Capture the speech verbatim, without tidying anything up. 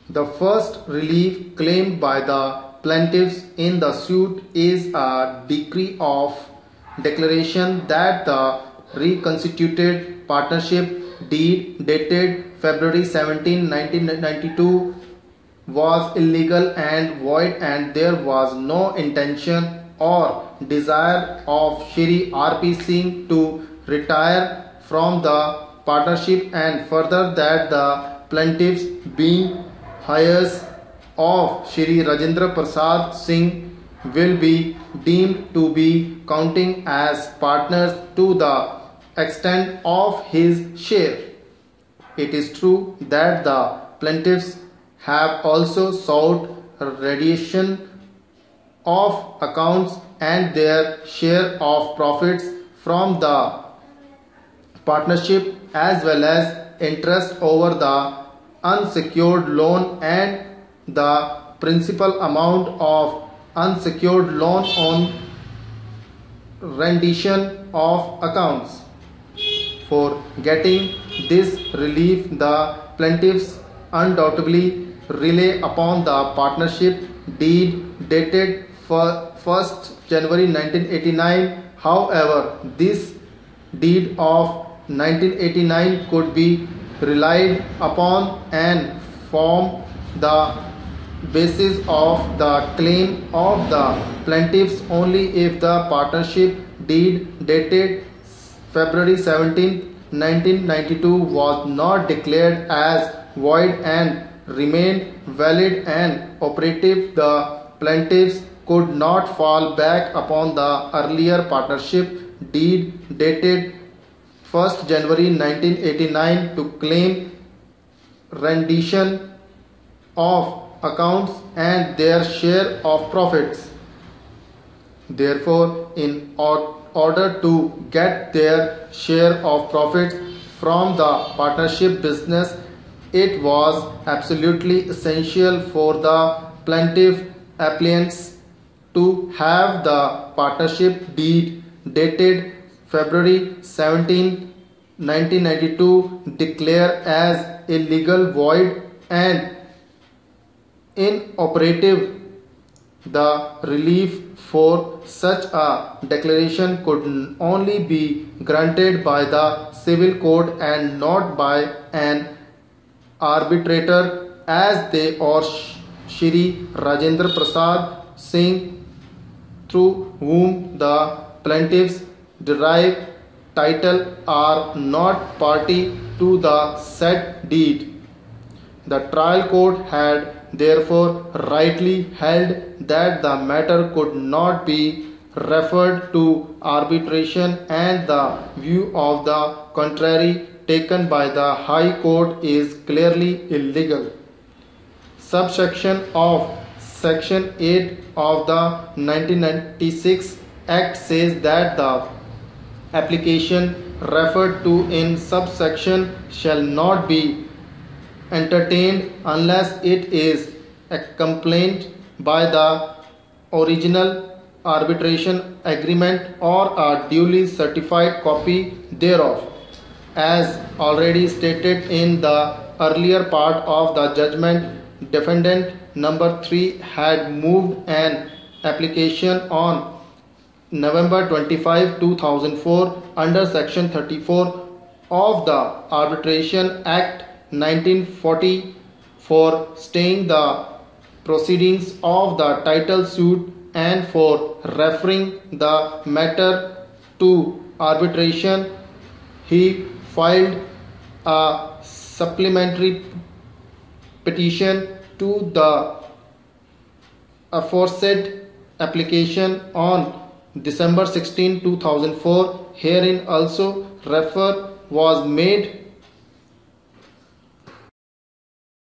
The first relief claimed by the plaintiffs in the suit is a decree of declaration that the reconstituted partnership deed dated February seventeenth nineteen ninety-two was illegal and void, and there was no intention or desire of Shri R P Singh to retire from the partnership, and further that the plaintiffs being heirs of Shri Rajendra Prasad Singh will be deemed to be counting as partners to the extent of his share. It is true that the plaintiffs have also sought radiation of accounts and their share of profits from the partnership, as well as interest over the unsecured loan and the principal amount of unsecured loan on rendition of accounts. For getting this relief, the plaintiffs undoubtedly rely upon the partnership deed dated first January nineteen eighty-nine. However, this deed of nineteen eighty-nine could be relied upon and form the basis of the claim of the plaintiffs only if the partnership deed dated February seventeenth nineteen ninety-two was not declared as void and remained valid and operative. The plaintiffs could not fall back upon the earlier partnership deed dated first January nineteen eighty-nine to claim rendition of accounts and their share of profits. Therefore, in order to get their share of profits from the partnership business, it was absolutely essential for the plaintiff applicants to have the partnership deed dated February seventeenth nineteen ninety-two declared as illegal, void and inoperative. The relief for such a declaration could only be granted by the civil court and not by an arbitrator, as they or Shri Rajendra Prasad Singh, through whom the plaintiffs derive title, are not party to the said deed. The trial court had therefore rightly held that the matter could not be referred to arbitration, and the view of the contrary taken by the High Court is clearly illegal. Subsection of Section eight of the nineteen ninety-six Act says that the application referred to in subsection shall not be entertained unless it is accompanied by the original arbitration agreement or a duly certified copy thereof. As already stated in the earlier part of the judgment, defendant number three had moved an application on November twenty-fifth two thousand four under section thirty-four of the Arbitration Act nineteen forty for staying the proceedings of the title suit and for referring the matter to arbitration. He filed a supplementary petition to the aforesaid application on December sixteenth two thousand four. Herein also refer was made